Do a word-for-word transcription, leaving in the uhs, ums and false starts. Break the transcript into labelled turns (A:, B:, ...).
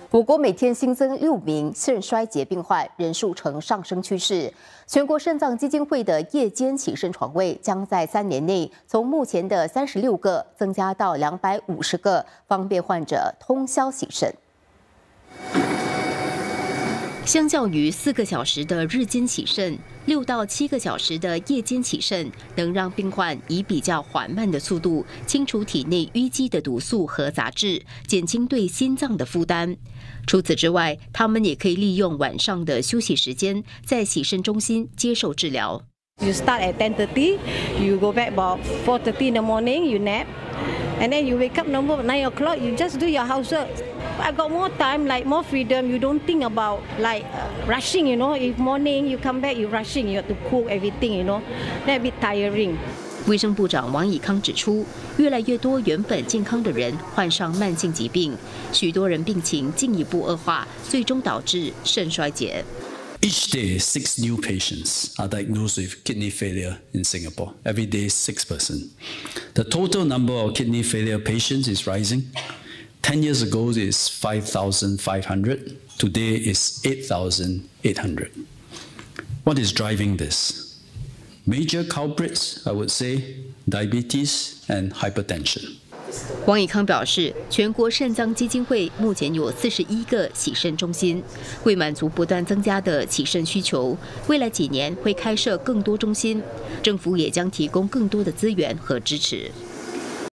A: 我国每天新增六名肾衰竭病患，人数呈上升趋势。全国肾脏基金会的夜间洗肾床位将在三年内从目前的三十六个增加到两百五十个，方便患者通宵洗肾。 相较于四个小时的日间洗肾，六到七个小时的夜间洗肾能让病患以比较缓慢的速度清除体内淤积的毒素和杂质，减轻对心脏的负担。除此之外，他们也可以利用晚上的休息时间，在洗肾中心接受治疗。
B: You start at ten thirty, you go back about four thirty in the morning, you nap, and then you wake up number nine o'clock. You just do your housework. I got more time, like more freedom. You don't think about like uh, rushing, you know. If morning you come back, you rushing. You have to cook everything, you know. That a bit tiring.
A: 卫生部长王以康指出，越来越多原本健康的人患上慢性疾病，许多人病情进一步恶化，最终导致肾衰竭。
C: Each day, six new patients are diagnosed with kidney failure in Singapore. Every day, six person. The total number of kidney failure patients is rising. Ten years ago, it's five thousand five hundred. Today, it's eight thousand eight hundred. What is driving this? Major culprits, I would say, diabetes and hypertension.
A: 王以康表示，全国肾脏基金会目前有四十一个洗肾中心，为满足不断增加的洗肾需求，未来几年会开设更多中心，政府也将提供更多的资源和支持。